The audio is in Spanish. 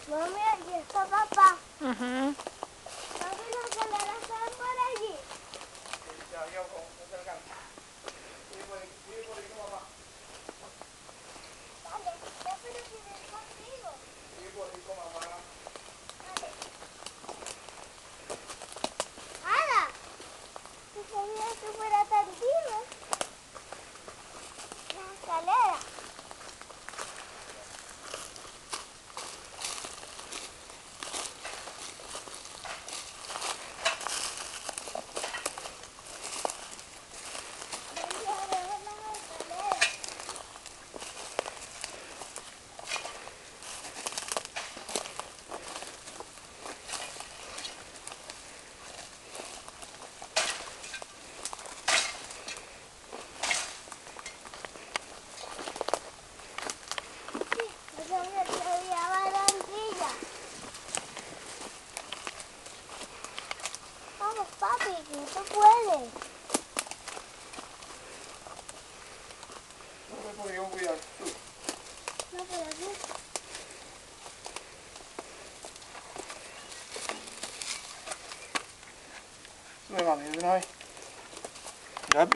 Mami, aquí está papá. Ujú. Papi, las escaleras están por allí. Dale, yo quiero ir contigo. Dale. Ada, ¿tú sabías que fuera tan tiro? Las escaleras. Vamos a ver las escaleras. Sí, yo sabía que había barandilla. Vamos, papi, que tú puedes.